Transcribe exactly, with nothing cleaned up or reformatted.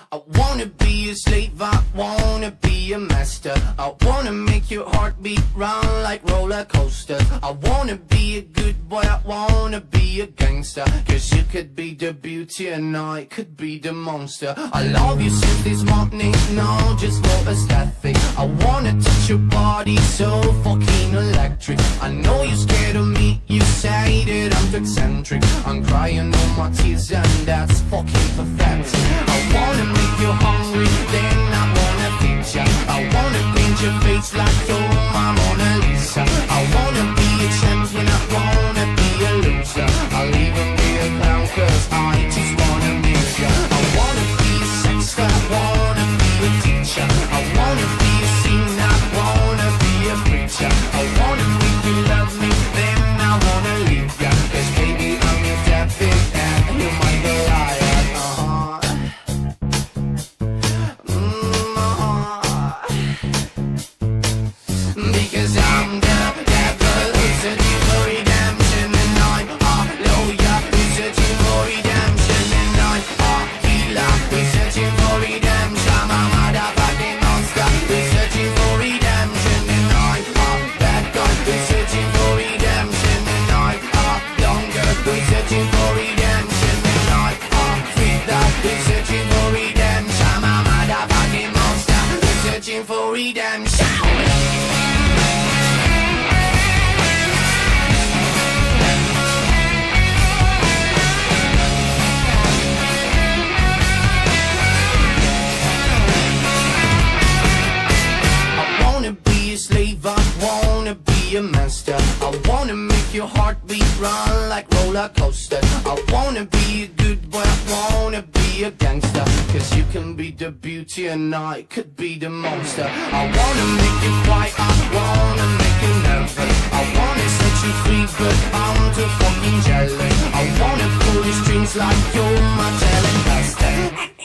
I wanna be a slave, I wanna be a master. I wanna make your heartbeat run like roller coasters. I wanna be a good boy, I wanna be a gangster. Cause you could be the beauty and I could be the monster. I love you since this morning, no, just for aesthetic. I wanna touch your body so fucking electric. I know you're scared of me, you say that I'm too eccentric. I'm crying all my tears and that's fucking pathetic. I wanna make you hungry, then I wanna feed ya. I wanna paint your face like your my Mona Lisa. I wanna be a champion, I wanna be a loser. I'll even be a clown cause I just wanna miss ya. I wanna be a sexter, I wanna be a teacher. I wanna be a singer, I wanna be a preacher. I wanna make you love me, then I wanna leave ya. Cause baby I'm your David and you're my Goliath. Uh-huh. Because I'm the devil who's searching for redemption, and I'm a lawyer who's searching for redemption, and I'm a healer who's searching for redemption. I'm a motherfucking monster who's searching for redemption, and I'm a bad guy who's searching for redemption, and I'm a longer who's searching for redemption, and I'm a freak who's searching for redemption. I'm a motherfucking monster who's searching for redemption. Slave, I wanna be a master. I wanna make your heartbeat run like roller coaster. I wanna be a good boy, I wanna be a gangster. Cause you can be the beauty and I could be the monster. I wanna make you quiet, I wanna make you nervous. I wanna set you free but I'm too fucking jealous. I wanna pull your strings like you're my telecaster.